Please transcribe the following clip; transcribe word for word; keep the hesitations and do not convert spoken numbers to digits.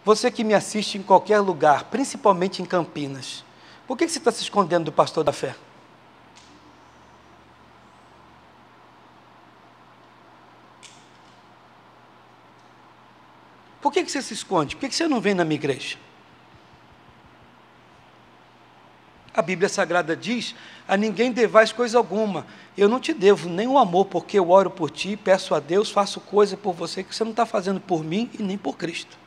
Você que me assiste em qualquer lugar, principalmente em Campinas, por que você está se escondendo do pastor da fé? Por que você se esconde? Por que você não vem na minha igreja? A Bíblia Sagrada diz: a ninguém devais coisa alguma. Eu não te devo nem o amor, porque eu oro por ti, peço a Deus, faço coisa por você que você não está fazendo por mim e nem por Cristo.